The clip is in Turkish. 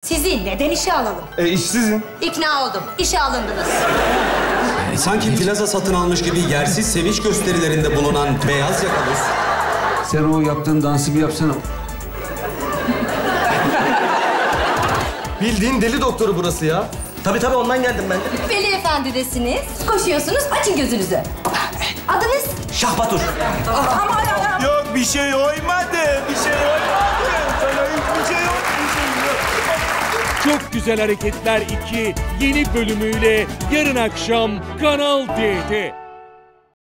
Sizi neden işe alalım? İşsizim. İkna oldum. İşe alındınız. Sanki plaza satın almış gibi yersiz sevinç gösterilerinde bulunan beyaz yakalı. Sen o yaptığın dansı bir yapsana. Bildiğin deli doktoru burası ya. Tabii ondan geldim ben de. Veli Efendi'desiniz. Koşuyorsunuz. Açın gözünüzü. Adınız? Şahbatur. Yok bir şey oymadı. Bir şey oymadı. Sana hiçbir şey yok. Çok Güzel Hareketler 2 yeni bölümüyle yarın akşam Kanal D'de.